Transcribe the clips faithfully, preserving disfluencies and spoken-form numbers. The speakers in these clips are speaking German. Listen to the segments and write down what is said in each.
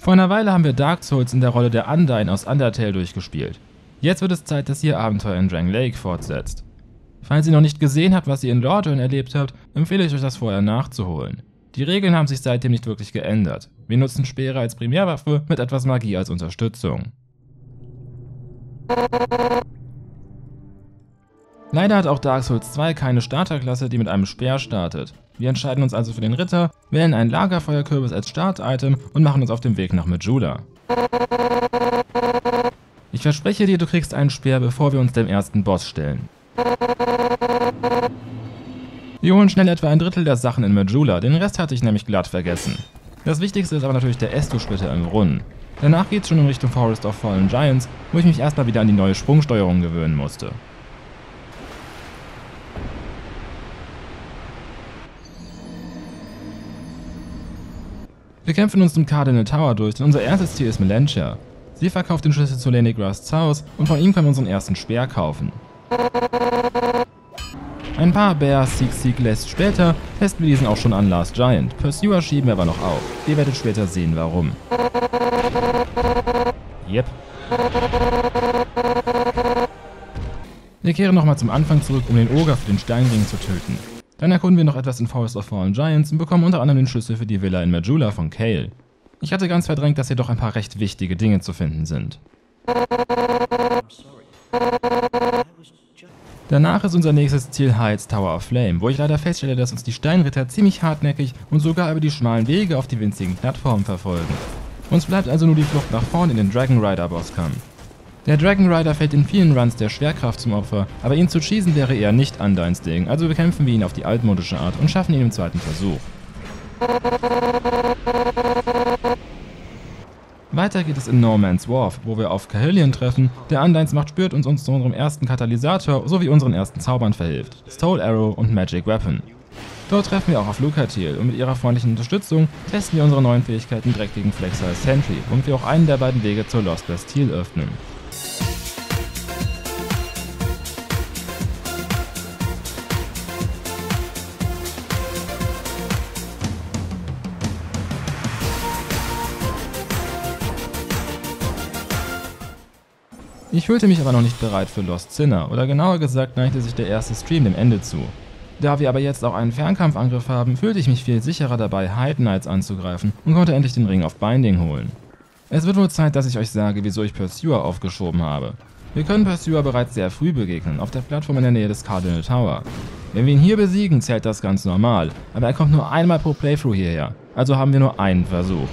Vor einer Weile haben wir Dark Souls in der Rolle der Undyne aus Undertale durchgespielt. Jetzt wird es Zeit, dass ihr Abenteuer in Drang Lake fortsetzt. Falls ihr noch nicht gesehen habt, was ihr in Lordran erlebt habt, empfehle ich euch das vorher nachzuholen. Die Regeln haben sich seitdem nicht wirklich geändert. Wir nutzen Speere als Primärwaffe mit etwas Magie als Unterstützung. Leider hat auch Dark Souls zwei keine Starterklasse, die mit einem Speer startet. Wir entscheiden uns also für den Ritter, wählen einen Lagerfeuerkürbis als Start-Item und machen uns auf den Weg nach Majula. Ich verspreche dir, du kriegst einen Speer, bevor wir uns dem ersten Boss stellen. Wir holen schnell etwa ein Drittel der Sachen in Majula, den Rest hatte ich nämlich glatt vergessen. Das Wichtigste ist aber natürlich der Esto-Splitter im Brunnen. Danach geht's schon in Richtung Forest of Fallen Giants, wo ich mich erstmal wieder an die neue Sprungsteuerung gewöhnen musste. Wir kämpfen uns zum Cardinal Tower durch, denn unser erstes Ziel ist Melentia. Sie verkauft den Schlüssel zu Lenigras Haus und von ihm können wir unseren ersten Speer kaufen. Ein paar Bear Seek Seek lässt später testen wir diesen auch schon an Last Giant. Pursuer schieben wir aber noch auf. Ihr werdet später sehen, warum. Yep. Wir kehren nochmal zum Anfang zurück, um den Oger für den Steinring zu töten. Dann erkunden wir noch etwas in Forest of Fallen Giants und bekommen unter anderem den Schlüssel für die Villa in Majula von Kael. Ich hatte ganz verdrängt, dass hier doch ein paar recht wichtige Dinge zu finden sind. Danach ist unser nächstes Ziel Heights Tower of Flame, wo ich leider feststelle, dass uns die Steinritter ziemlich hartnäckig und sogar über die schmalen Wege auf die winzigen Plattformen verfolgen. Uns bleibt also nur die Flucht nach vorn in den Dragon Rider Bosskampf. Der Dragon Rider fällt in vielen Runs der Schwerkraft zum Opfer, aber ihn zu cheesen wäre eher nicht Undynes Ding, also bekämpfen wir ihn auf die altmodische Art und schaffen ihn im zweiten Versuch. Weiter geht es in No Man's Wharf, wo wir auf Kahilian treffen, der Undynes Macht spürt und uns zu unserem ersten Katalysator sowie unseren ersten Zaubern verhilft, Soul Arrow und Magic Weapon. Dort treffen wir auch auf Lucatiel und mit ihrer freundlichen Unterstützung testen wir unsere neuen Fähigkeiten direkt gegen Flexile Sentry, womit wir auch einen der beiden Wege zur Lost Bastille öffnen. Ich fühlte mich aber noch nicht bereit für Lost Sinner, oder genauer gesagt neigte sich der erste Stream dem Ende zu. Da wir aber jetzt auch einen Fernkampfangriff haben, fühlte ich mich viel sicherer dabei, Hide Knights anzugreifen und konnte endlich den Ring of Binding holen. Es wird wohl Zeit, dass ich euch sage, wieso ich Pursuer aufgeschoben habe. Wir können Pursuer bereits sehr früh begegnen, auf der Plattform in der Nähe des Cardinal Tower. Wenn wir ihn hier besiegen, zählt das ganz normal, aber er kommt nur einmal pro Playthrough hierher, also haben wir nur einen Versuch.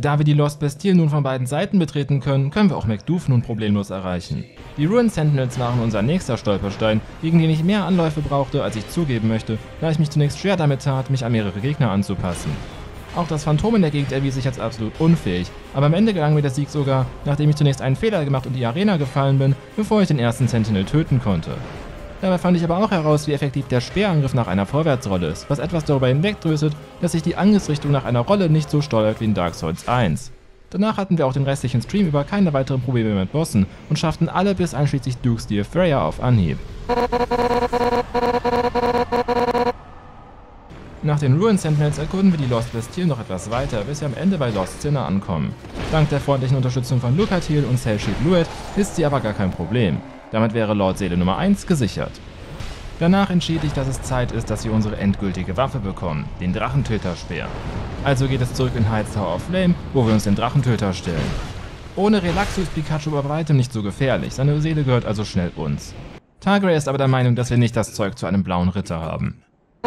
Da wir die Lost Bastille nun von beiden Seiten betreten können, können wir auch McDoof nun problemlos erreichen. Die Ruin Sentinels waren unser nächster Stolperstein, gegen den ich mehr Anläufe brauchte, als ich zugeben möchte, da ich mich zunächst schwer damit tat, mich an mehrere Gegner anzupassen. Auch das Phantom in der Gegend erwies sich als absolut unfähig, aber am Ende gelang mir der Sieg sogar, nachdem ich zunächst einen Fehler gemacht und in die Arena gefallen bin, bevor ich den ersten Sentinel töten konnte. Dabei fand ich aber auch heraus, wie effektiv der Speerangriff nach einer Vorwärtsrolle ist, was etwas darüber hinwegdröselt, dass sich die Angriffsrichtung nach einer Rolle nicht so steuert wie in Dark Souls eins. Danach hatten wir auch den restlichen Stream über keine weiteren Probleme mit Bossen und schafften alle bis einschließlich Duke's Steel Freya auf Anhieb. Nach den Ruin Sentinels erkunden wir die Lost Bastille noch etwas weiter, bis wir am Ende bei Lost Sinner ankommen. Dank der freundlichen Unterstützung von Lucatiel und Cellsheet Luet ist sie aber gar kein Problem. Damit wäre Lord Seele Nummer eins gesichert. Danach entschied ich, dass es Zeit ist, dass wir unsere endgültige Waffe bekommen, den Drachentöterspeer. Also geht es zurück in Heights Tower of Flame, wo wir uns den Drachentöter stellen. Ohne Relaxo ist Pikachu bei weitem nicht so gefährlich, seine Seele gehört also schnell uns. Targrey ist aber der Meinung, dass wir nicht das Zeug zu einem blauen Ritter haben.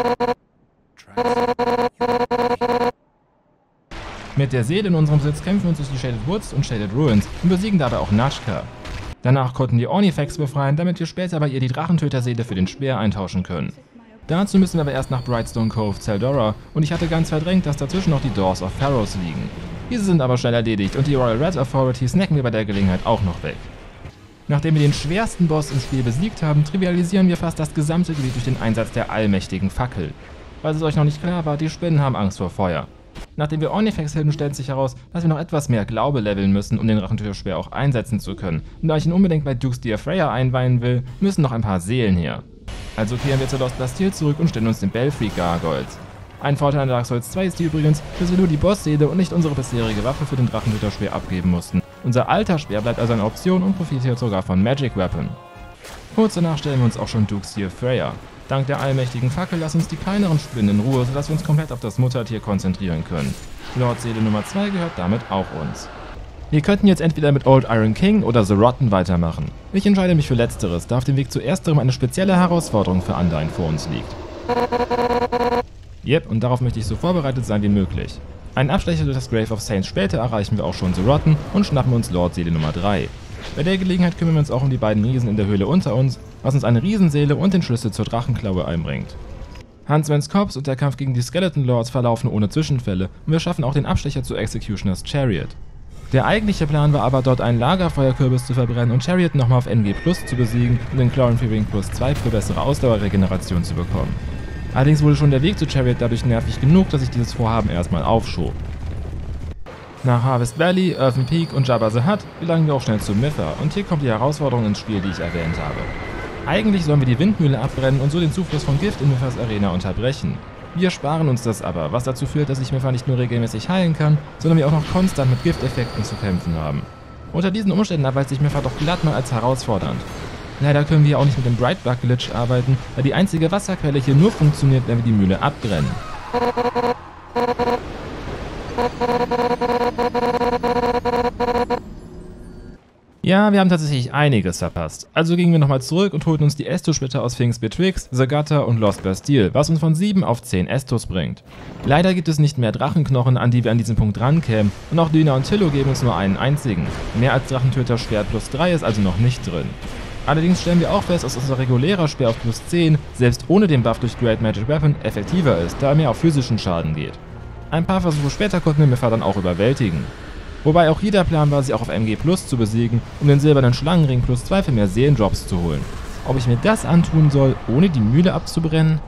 Mit der Seele in unserem Sitz kämpfen wir uns durch die Shaded Woods und Shaded Ruins und besiegen dabei auch Nachtka. Danach konnten wir Ornifex befreien, damit wir später bei ihr die Drachentöterseele für den Speer eintauschen können. Dazu müssen wir aber erst nach Brightstone Cove, Zeldora, und ich hatte ganz verdrängt, dass dazwischen noch die Doors of Pharaohs liegen. Diese sind aber schnell erledigt und die Royal Red Authority snacken wir bei der Gelegenheit auch noch weg. Nachdem wir den schwersten Boss im Spiel besiegt haben, trivialisieren wir fast das gesamte Gebiet durch den Einsatz der allmächtigen Fackel. Falls es euch noch nicht klar war, die Spinnen haben Angst vor Feuer. Nachdem wir Ornifex hilden, stellt sich heraus, dass wir noch etwas mehr Glaube leveln müssen, um den Drachentöterspeer auch einsetzen zu können. Und da ich ihn unbedingt bei Duke's Steel Freya einweihen will, müssen noch ein paar Seelen her. Also kehren wir zur Lost Bastille zurück und stellen uns den Belfry Gargoyles. Ein Vorteil an Dark Souls zwei ist hier übrigens, dass wir nur die Bossseele und nicht unsere bisherige Waffe für den Drachentöterspeer abgeben mussten. Unser alter Speer bleibt also eine Option und profitiert sogar von Magic Weapon. Kurz danach stellen wir uns auch schon Duke's Steel Freya. Dank der allmächtigen Fackel lassen uns die kleineren Spinnen in Ruhe, sodass wir uns komplett auf das Muttertier konzentrieren können. Lord Seele Nummer zwei gehört damit auch uns. Wir könnten jetzt entweder mit Old Iron King oder The Rotten weitermachen. Ich entscheide mich für Letzteres, da auf dem Weg zu ersterem eine spezielle Herausforderung für Undyne vor uns liegt. Yep, und darauf möchte ich so vorbereitet sein wie möglich. Einen Abstecher durch das Grave of Saints später erreichen wir auch schon The Rotten und schnappen uns Lord Seele Nummer drei. Bei der Gelegenheit kümmern wir uns auch um die beiden Riesen in der Höhle unter uns, was uns eine Riesenseele und den Schlüssel zur Drachenklaue einbringt. Huntsman's Corpse und der Kampf gegen die Skeleton Lords verlaufen ohne Zwischenfälle und wir schaffen auch den Abstecher zu Executioner's Chariot. Der eigentliche Plan war aber, dort einen Lagerfeuerkürbis zu verbrennen und Chariot nochmal auf N G Plus zu besiegen und den Chloranthropy Plus zwei für bessere Ausdauerregeneration zu bekommen. Allerdings wurde schon der Weg zu Chariot dadurch nervig genug, dass ich dieses Vorhaben erstmal aufschob. Nach Harvest Valley, Earthen Peak und Jabba the Hutt gelangen wir auch schnell zu Mytha und hier kommt die Herausforderung ins Spiel, die ich erwähnt habe. Eigentlich sollen wir die Windmühle abbrennen und so den Zufluss von Gift in Mythas Arena unterbrechen. Wir sparen uns das aber, was dazu führt, dass ich Mytha nicht nur regelmäßig heilen kann, sondern wir auch noch konstant mit Gifteffekten zu kämpfen haben. Unter diesen Umständen erweist sich Mytha doch glatt mal als herausfordernd. Leider können wir auch nicht mit dem Brightbug Glitch arbeiten, da die einzige Wasserquelle hier nur funktioniert, wenn wir die Mühle abbrennen. Ja, wir haben tatsächlich einiges verpasst. Also gingen wir nochmal zurück und holten uns die Estus-Splitter aus Things Betwixt, The Gutter und Lost Bastille, was uns von sieben auf zehn Estus bringt. Leider gibt es nicht mehr Drachenknochen, an die wir an diesem Punkt rankämen, und auch Dina und Tillo geben uns nur einen einzigen. Mehr als Drachentöter Schwert plus drei ist also noch nicht drin. Allerdings stellen wir auch fest, dass unser regulärer Speer auf plus zehn, selbst ohne den Buff durch Great Magic Weapon, effektiver ist, da er mehr auf physischen Schaden geht. Ein paar Versuche später konnten wir Mytha dann auch überwältigen. Wobei auch jeder Plan war, sie auch auf M G Plus zu besiegen, um den silbernen Schlangenring plus zwei für mehr Seelendrops zu holen. Ob ich mir das antun soll, ohne die Mühle abzubrennen?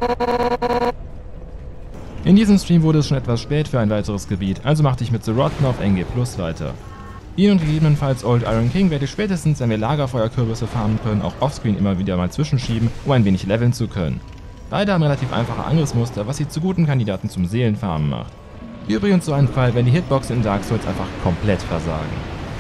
In diesem Stream wurde es schon etwas spät für ein weiteres Gebiet, also machte ich mit The Rotten auf M G Plus weiter. Ihn und gegebenenfalls Old Iron King werde ich spätestens, wenn wir Lagerfeuerkürbisse farmen können, auch offscreen immer wieder mal zwischenschieben, um ein wenig leveln zu können. Beide haben relativ einfache Angriffsmuster, was sie zu guten Kandidaten zum Seelenfarmen macht. Übrigens so ein Fall, wenn die Hitboxen in Dark Souls einfach komplett versagen.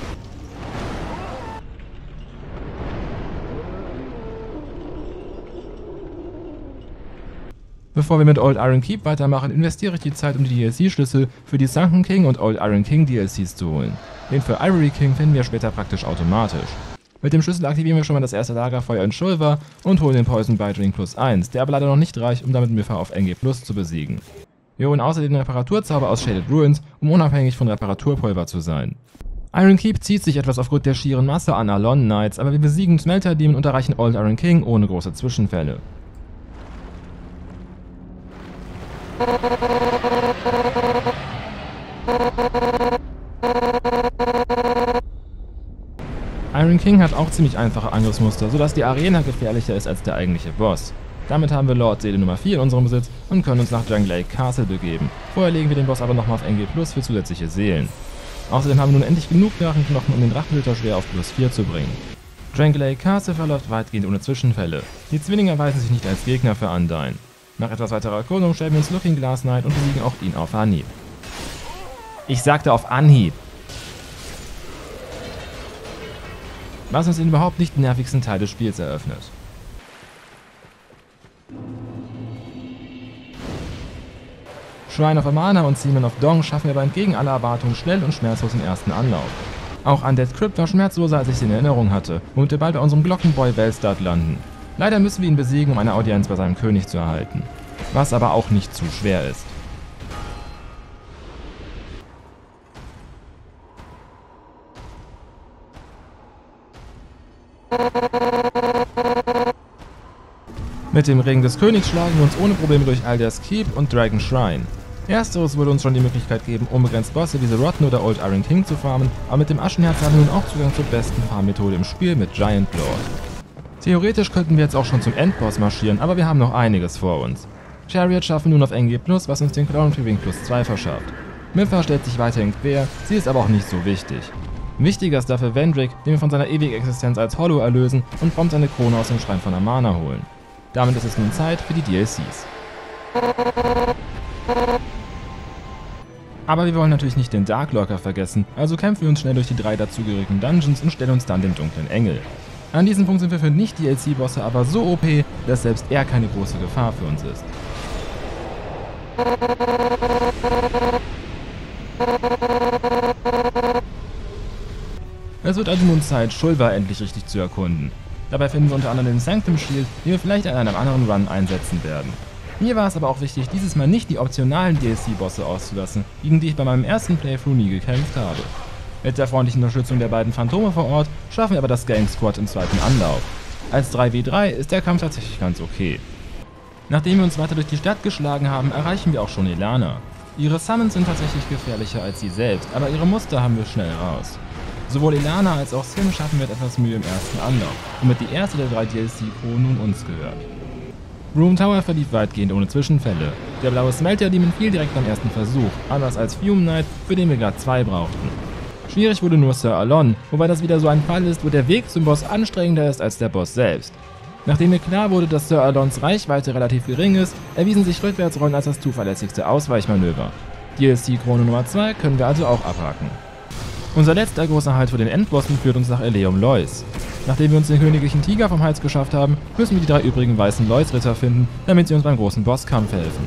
Bevor wir mit Old Iron Keep weitermachen, investiere ich die Zeit, um die D L C-Schlüssel für die Sunken King und Old Iron King D L Cs zu holen. Den für Ivory King finden wir später praktisch automatisch. Mit dem Schlüssel aktivieren wir schon mal das erste Lagerfeuer in Shulva und holen den Poison Bite Ring plus eins, der aber leider noch nicht reicht, um damit Mytha auf N G Plus zu besiegen. Wir holen außerdem den Reparaturzauber aus Shaded Ruins, um unabhängig von Reparaturpulver zu sein. Iron Keep zieht sich etwas aufgrund der schieren Masse an Alon Knights, aber wir besiegen Smelter Demon und erreichen Old Iron King ohne große Zwischenfälle. Iron King hat auch ziemlich einfache Angriffsmuster, sodass die Arena gefährlicher ist als der eigentliche Boss. Damit haben wir Lord Seele Nummer vier in unserem Besitz und können uns nach Jungle Lake Castle begeben. Vorher legen wir den Boss aber nochmal auf N G plus für zusätzliche Seelen. Außerdem haben wir nun endlich genug Drachenknochen, um den Drachenhüter schwer auf plus vier zu bringen. Jungle Lake Castle verläuft weitgehend ohne Zwischenfälle. Die Zwillinge erweisen sich nicht als Gegner für Undyne. Nach etwas weiterer Erkundung stellen wir uns Looking Glass Knight und besiegen auch ihn auf Anhieb. Ich sagte auf Anhieb. Was uns den überhaupt nicht nervigsten Teil des Spiels eröffnet. Shrine of Amana und Seaman of Dong schaffen wir aber entgegen aller Erwartungen schnell und schmerzlos den ersten Anlauf. Auch Undead Crypt war schmerzloser, als ich es in Erinnerung hatte, womit wir bald bei unserem Glockenboy Velstad landen. Leider müssen wir ihn besiegen, um eine Audienz bei seinem König zu erhalten. Was aber auch nicht zu schwer ist. Mit dem Ring des Königs schlagen wir uns ohne Probleme durch Alder's Keep und Dragon Shrine. Ersteres würde uns schon die Möglichkeit geben, unbegrenzt Bosse wie The Rotten oder Old Iron King zu farmen, aber mit dem Aschenherz haben wir nun auch Zugang zur besten Farmmethode im Spiel mit Giant Lord. Theoretisch könnten wir jetzt auch schon zum Endboss marschieren, aber wir haben noch einiges vor uns. Chariot schaffen nun auf N G plus, was uns den Crown Ring plus zwei verschafft. Mipha stellt sich weiterhin quer, sie ist aber auch nicht so wichtig. Wichtiger ist dafür Vendrick, den wir von seiner ewigen Existenz als Hollow erlösen und prompt seine Krone aus dem Schrein von Amana holen. Damit ist es nun Zeit für die D L Cs. Aber wir wollen natürlich nicht den Darklurker vergessen, also kämpfen wir uns schnell durch die drei dazugehörigen Dungeons und stellen uns dann dem dunklen Engel. An diesem Punkt sind wir für Nicht-D L C-Bosse aber so O P, dass selbst er keine große Gefahr für uns ist. Es wird also nun Zeit, Shulva endlich richtig zu erkunden. Dabei finden wir unter anderem den Sanctum Shield, den wir vielleicht in einem anderen Run einsetzen werden. Mir war es aber auch wichtig, dieses Mal nicht die optionalen D L C-Bosse auszulassen, gegen die ich bei meinem ersten Playthrough nie gekämpft habe. Mit der freundlichen Unterstützung der beiden Phantome vor Ort schaffen wir aber das Gang Squad im zweiten Anlauf. Als drei gegen drei ist der Kampf tatsächlich ganz okay. Nachdem wir uns weiter durch die Stadt geschlagen haben, erreichen wir auch schon Elana. Ihre Summons sind tatsächlich gefährlicher als sie selbst, aber ihre Muster haben wir schnell raus. Sowohl Elana als auch Sim schaffen wir mit etwas Mühe im ersten Anlauf, womit die erste der drei D L C-Kronen nun uns gehört. Room Tower verlief weitgehend ohne Zwischenfälle. Der blaue Smelter Demon fiel direkt beim ersten Versuch, anders als Fume Knight, für den wir gerade zwei brauchten. Schwierig wurde nur Sir Alon, wobei das wieder so ein Fall ist, wo der Weg zum Boss anstrengender ist als der Boss selbst. Nachdem mir klar wurde, dass Sir Alons Reichweite relativ gering ist, erwiesen sich Rückwärtsrollen als das zuverlässigste Ausweichmanöver. D L C-Krone Nummer zwei können wir also auch abhaken. Unser letzter großer Halt für den Endbossen führt uns nach Eleum Lois. Nachdem wir uns den königlichen Tiger vom Hals geschafft haben, müssen wir die drei übrigen weißen Lois-Ritter finden, damit sie uns beim großen Bosskampf helfen.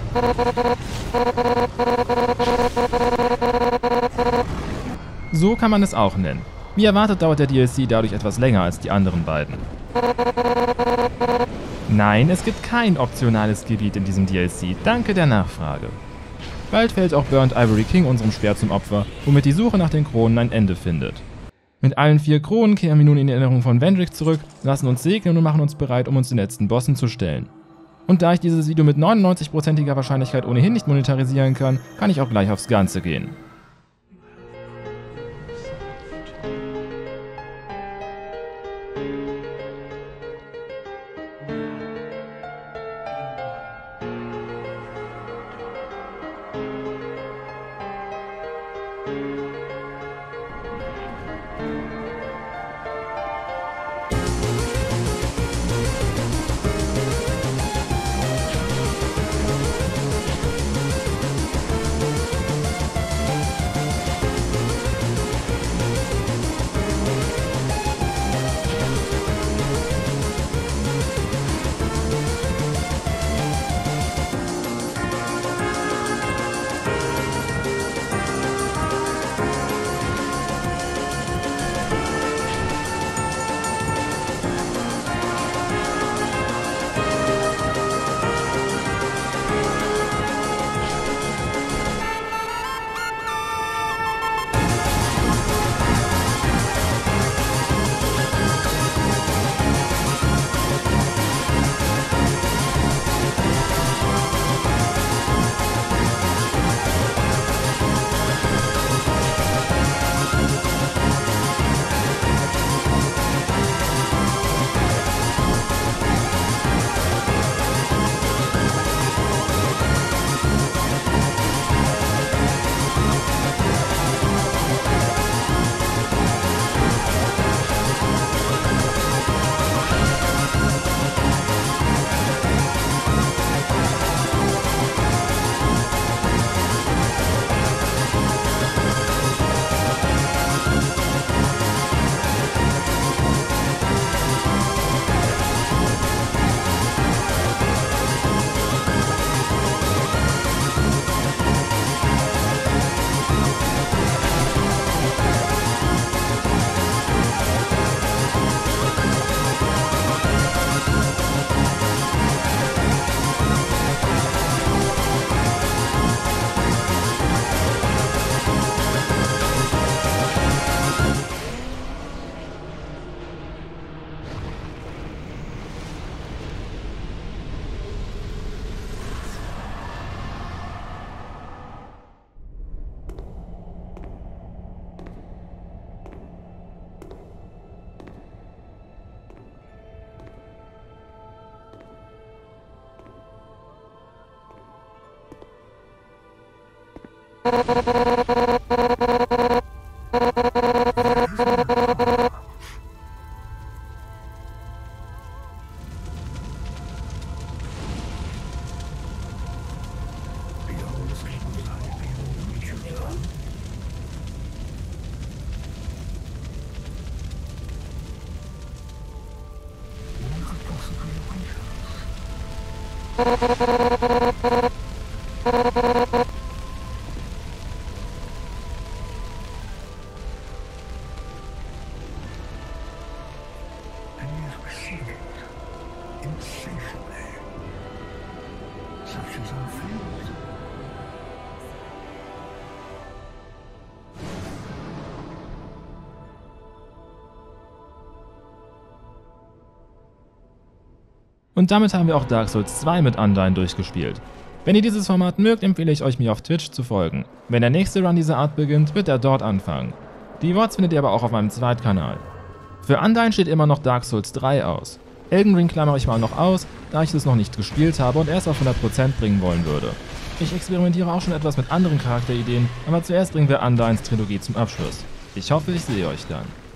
So kann man es auch nennen. Wie erwartet dauert der D L C dadurch etwas länger als die anderen beiden. Nein, es gibt kein optionales Gebiet in diesem D L C, danke der Nachfrage. Bald fällt auch Burnt Ivory King unserem Speer zum Opfer, womit die Suche nach den Kronen ein Ende findet. Mit allen vier Kronen kehren wir nun in die Erinnerung von Vendrick zurück, lassen uns segnen und machen uns bereit, um uns den letzten Bossen zu stellen. Und da ich dieses Video mit neunundneunzig-prozentiger Wahrscheinlichkeit ohnehin nicht monetarisieren kann, kann ich auch gleich aufs Ganze gehen. Und damit haben wir auch Dark Souls zwei mit Undyne durchgespielt. Wenn ihr dieses Format mögt, empfehle ich euch, mir auf Twitch zu folgen. Wenn der nächste Run dieser Art beginnt, wird er dort anfangen. Die V O Ds findet ihr aber auch auf meinem Zweitkanal. Für Undyne steht immer noch Dark Souls drei aus. Elden Ring klammere ich mal noch aus, da ich es noch nicht gespielt habe und erst auf hundert Prozent bringen wollen würde. Ich experimentiere auch schon etwas mit anderen Charakterideen, aber zuerst bringen wir Undynes Trilogie zum Abschluss. Ich hoffe, ich sehe euch dann.